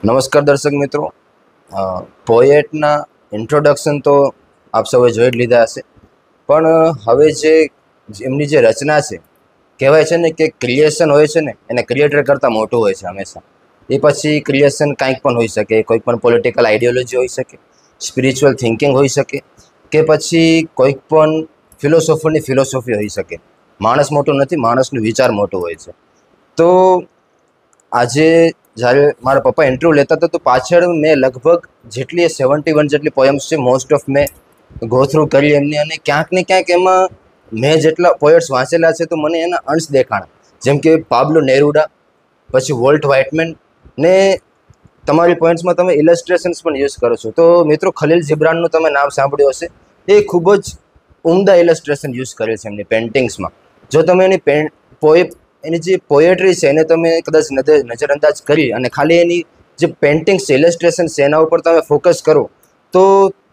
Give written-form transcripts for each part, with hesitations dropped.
નમસ્કાર દર્શક મિત્રો, પોએટના ઇન્ટ્રોડક્શન તો આપ સૌએ જોઈ જ લીધા હશે, પણ હવે એમની જે રચના છે, કહેવાય છે ને કે ક્રિએશન હોય છે ને એને ક્રિએટર કરતાં મોટું હોય છે હંમેશા. એ પછી ક્રિએશન કાંઈક પણ હોઈ શકે, કોઈ પણ પોલિટિકલ આઈડિયોલોજી હોઈ શકે, સ્પિરિચ્યુઅલ થિંકિંગ હોઈ શકે, કે પછી કોઈક પણ ફિલોસોફી હોઈ શકે. માણસ મોટો નથી, માણસનો વિચાર મોટો હોય છે. તો આજે જ્યારે મારા પપ્પા ઇન્ટરવ્યૂ લેતા હતા તો પાછળ મેં લગભગ જેટલી 71 જેટલી પોયમ્સ છે, મોસ્ટ ઓફ મેં ગો થ્રુ કરી એમની, અને ક્યાંક ને ક્યાંક એમાં મેં જેટલા પોએટ્સ વાંચેલા છે તો મને એના અંશ દેખાણા, જેમ કે પાબ્લો નેરુડા, પછી વોલ્ટ વ્હાઇટમેન, ને તમારી પોઈન્ટ્સમાં તમે ઇલસ્ટ્રેશન્સ પણ યુઝ કરો છો. તો મિત્રો, ખલીલ જિબ્રાનનું તમે નામ સાંભળ્યું હશે. એ ખૂબ જ ઉમદા ઇલસ્ટ્રેશન યુઝ કરે છે એમની પેઇન્ટિંગ્સમાં. જો તમે એની જે પોએટ્રી છે એને તમે કદાચ નજરઅંદાજ કરી અને ખાલી એની જે પેઇન્ટિંગ્સ છે, ઇલસ્ટ્રેશન છે, એના ઉપર તમે ફોકસ કરો તો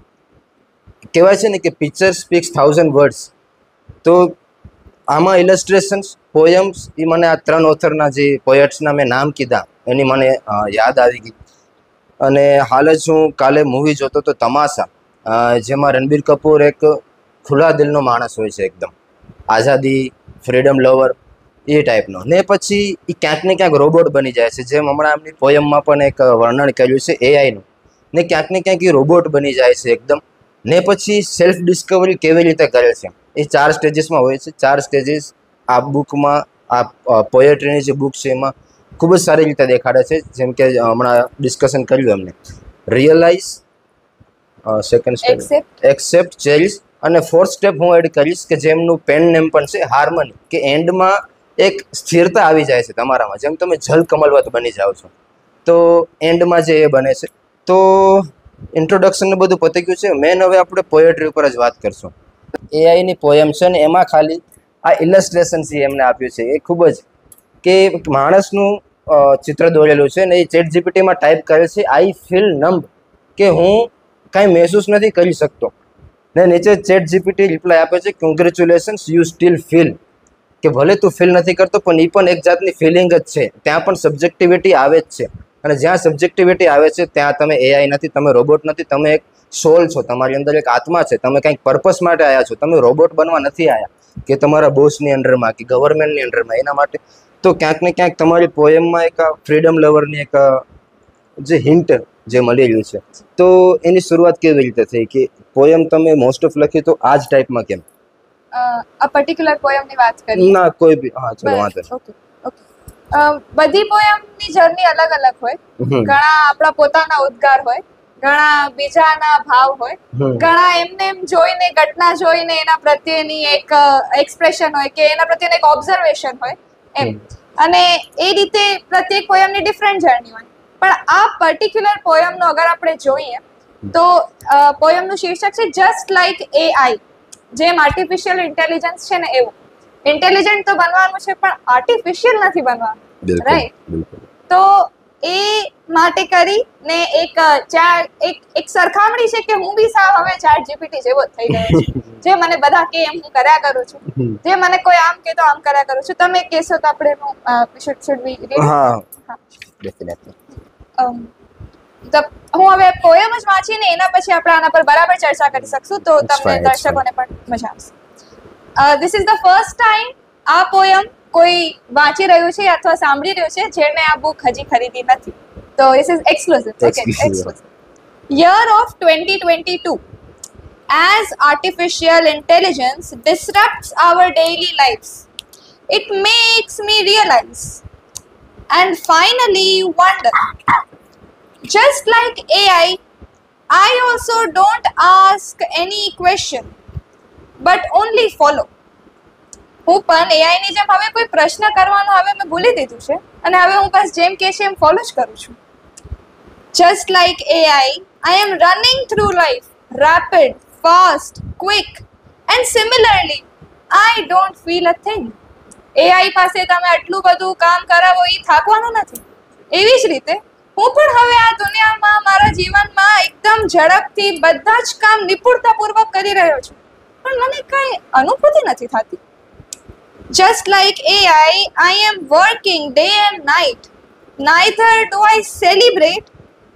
કહેવાય છે ને કે પિક્ચર સ્પીક્સ 1000 વર્ડ્સ. તો આમાં ઇલસ્ટ્રેશન્સ, પોયમ્સ, એ મને આ 3 ઓથરના જે પોએટ્સના મેં નામ કીધા એની મને યાદ આવી ગઈ. અને હાલ જ હું કાલે મૂવી જોતો તો તમાશા, જેમાં રણબીર કપૂર એક ખુલ્લા દિલનો માણસ હોય છે, એકદમ આઝાદી, ફ્રીડમ લવર એ ટાઈપનો, ને પછી એ ક્યાંક ને ક્યાંક રોબોટ બની જાય છે, જેમ હમણાં એમની પોયમમાં પણ એક વર્ણન કર્યું છે એઆઈનું, ને ક્યાંક ને ક્યાંક એ રોબોટ બની જાય છે એકદમ. ને પછી સેલ્ફ ડિસ્કવરી કેવી રીતે કરે છે એ 4 સ્ટેજીસમાં હોય છે. 4 સ્ટેજીસ આ બુકમાં, આ પોએટ્રીની જે બુક છે એમાં ખૂબ જ સારી રીતે દેખાડે છે. જેમ કે હમણાં ડિસ્કશન કર્યું એમને, realise, second step accept, cherish, અને 4th સ્ટેપ હું એડ કરીશ કે જેમનું પેન નેમ પણ છે, હાર્મની, કે એન્ડમાં એક સ્થિરતા આવી જાય છે તમારામાં, જેમ તમે જલ કમલવત બની જાઓ છો, તો એન્ડમાં જે એ બને છે. તો ઇન્ટ્રોડક્શન ને બધું પતી ગયું છે. મેન હવે આપણે પોએટ્રી ઉપર જ વાત કરશું. એઆઈની પોયમ છે ને એમાં ખાલી આ ઇલસ્ટ્રેશન છે એમને આપ્યું છે, એ ખૂબ જ કે માણસનું ચિત્ર દોરેલું છે ને એ ચેટ જીપીટીમાં ટાઈપ કરે છે, આઈ ફીલ નમ્બ, કે હું કાંઈ મહેસૂસ નથી કરી શકતો. ને નીચે ચેટ જીપીટી રિપ્લાય આપે છે, કોંગ્રેચ્યુલેશન્સ, યુ સ્ટીલ ફીલ, કે ભલે તું ફીલ નથી કરતો પણ એ પણ એક જાતની ફિલિંગ જ છે. ત્યાં પણ સબ્જેક્ટિવિટી આવે જ છે, અને જ્યાં સબ્જેક્ટિવિટી આવે છે ત્યાં તમે એઆઈ નથી, તમે રોબોટ નથી, તમે એક સોલ છો, તમારી અંદર એક આત્મા છે, તમે કંઈક પર્પસ માટે આવ્યા છો, તમે રોબોટ બનવા નથી આવ્યા કે તમારા બોસની અંડરમાં કે ગવર્મેન્ટની અંડરમાં. એના માટે તો ક્યાંક ને ક્યાંક તમારી પોયમમાં એક ફ્રીડમ લવરની એક જે હિન્ટ જે મળી રહ્યું છે. તો એની શરૂઆત કેવી રીતે થઈ, કે પોયમ તમે મોસ્ટ ઓફ લખી તો આ જ ટાઈપમાં કેમ? આ પર્ટિક્યુલર પોયમની વાત કરી ના, કોઈ બી. હા, ચલો વાંધો નહીં. ઓકે. બધી પોયમની જર્ની અલગ અલગ હોય. ઘણા આપણા પોતાના ઉદ્ગાર હોય, ઘણા બીજાના ભાવ હોય, ઘણા એમને એમ જોઈને, ઘટના જોઈને એના પ્રત્યેની એક એક્સપ્રેશન હોય કે એના પ્રત્યેનું એક ઓબ્ઝર્વેશન હોય એમ. અને એ રીતે પ્રત્યેક પોયમની ડિફરન્ટ જર્ની હોય. પણ આ પર્ટિક્યુલર પોયમનો અગર આપણે જોઈએ તો પોયમનું શીર્ષક છે જસ્ટ લાઈક એઆઈ. જેમ આર્ટિફિશિયલ ઇન્ટેલિજન્સ છે ને એવું ઇન્ટેલિજન્ટ તો બનવાનું છે પણ આર્ટિફિશિયલ નથી બનવાનું, રાઈટ? તો એ માટે કરીને એક સરખામણી છે કે હું બી સાવ હવે ચેટ જીપીટી જેવો જ થઈ ગયો છું. જે મને બધા કે એમ હું કર્યા કરું છું, જે મને કોઈ આમ કે તો આમ કર્યા કરું છું. તમે કહેશો તો આપણે શુડ વી રીડ? હા, ડેફિનેટલી. હું હવે પોયમ જ વાંચીને એના પછી આપણે આના પર બરાબર ચર્ચા કરી શકશું, તો તમને દર્શકોને પણ મજા આવશે. This is the first time આ પોયમ કોઈ વાંચી રહ્યું છે અથવા સાંભળી રહ્યું છે જેને આ બુક હજી ખરીદી નથી. તો this is exclusive. Year of 2022. As artificial intelligence disrupts our daily lives, it makes me realize and finally wonder. Just like AI, I also don't ask any question, but only follow. હું પણ AI ની જેમ હવે કોઈ પ્રશ્ન કરવાનો હવે મેં ભૂલી દીધું છે, અને હવે હું બસ જેમ કહે છે એમ ફોલો જ કરું છું. Just like AI, I am running through life, rapid, fast, quick, and similarly, I don't feel a thing. AI પાસે તમે આટલું બધું કામ કરાવો એ થાકવાનું નથી. એવી જ રીતે હું પણ હવે આ દુનિયામાં, મારા જીવનમાં એકદમ ઝડપથી બધા જ કામ નિપુણતાપૂર્વક કરી રહ્યો છું, પણ મને કાંઈ અનુભૂતિ નથી થતી. Just like AI, I am working day and night. Neither do I celebrate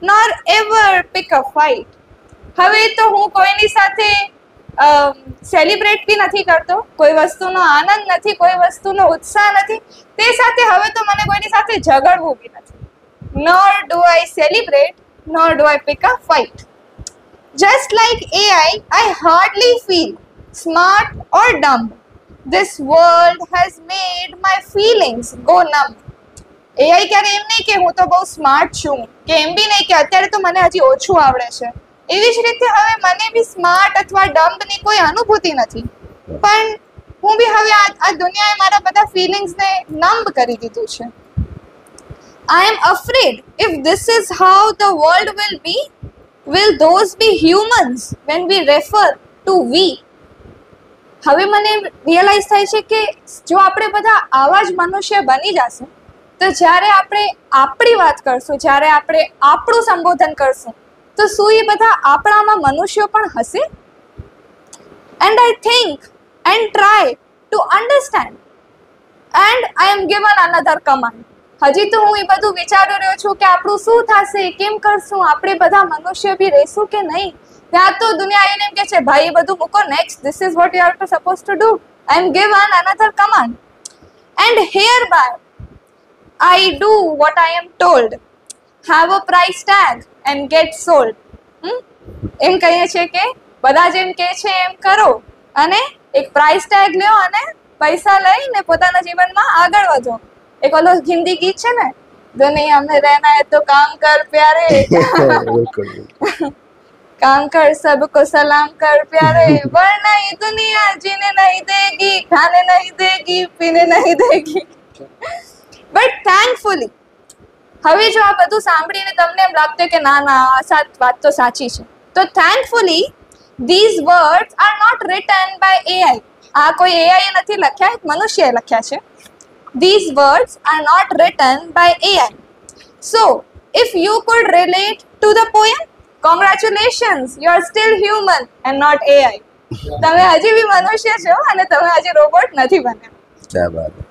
nor ever pick a fight. હવે તો હું કોઈની સાથે સેલિબ્રેટ બી નથી કરતો, કોઈ વસ્તુનો આનંદ નથી, કોઈ વસ્તુનો ઉત્સાહ નથી, તે સાથે હવે તો મને કોઈની સાથે ઝઘડવું બી નથી. nor do I celebrate, nor do I pick a fight. Just like AI, I hardly feel smart or dumb. This world has made my feelings go numb. AI ક્યારે એમ નહીં કે હું તો બહુ સ્માર્ટ છું, કે એમ બી નહીં કે અત્યારે તો મને હજી ઓછું આવડે છે. એવી જ રીતે હવે મને બી સ્માર્ટ અથવા ડમ્બની કોઈ અનુભૂતિ નથી, પણ હું બી હવે આ દુનિયાએ મારા બધા ફિલિંગ્સને નમ્બ કરી દીધું છે. I am afraid if this is how the world will those be humans when we refer to we. હવે મને રિયલાઇઝ થાય છે કે જો આપણે બધા આવા જ મનુષ્ય બની જશું, તો જ્યારે આપણે આપણી વાત કરશું, જ્યારે આપણે આપણું સંબોધન કરશું, તો શું એ બધા આપણામાં મનુષ્યો પણ હશે? And I think and try to understand and I am given another command. હજી તો હું એ બધું વિચારી રહ્યો છું કે આપણું શું થશે, કેમ કરશું, આપણે બધા મનુષ્ય બી રહેશું કે નહીં. ત્યાં તો દુનિયા એને એમ કે છે ભાઈ એ બધું મૂકો, next this is what you are to suppose to do. I am given another command and here by I do what I am told. Have a price tag and get sold. એમ કહીએ છીએ કે બધા જેમ કહે છે એમ કરો અને એક પ્રાઇસ ટેગ લ્યો અને પૈસા લઈને પોતાના જીવનમાં આગળ વધો. એક ઓલો હિન્દી ગીત છે ને, દુનિયા में रहना है तो काम कर प्यारे, काम कर सबको सलाम कर प्यारे, वरना ये दुनिया जीने नहीं देगी, खाने नहीं देगी, पीने नहीं देगी. બટ થેન્કફુલી હવે જો આ બધું સાંભળીને તમને એમ લાગતું કે ના ના આ વાત તો સાચી છે, તો thankfully these words are not written by AI. આ કોઈ એઆઈ નથી લખ્યા, એક મનુષ્યએ લખ્યા છે. These words are not written by AI. So, if you could relate to the poem, congratulations, you are still human and not AI. તમે હજી બી મનુષ્ય છો અને તમે હજી રોબોટ નથી બન્યા. ક્યા બાત.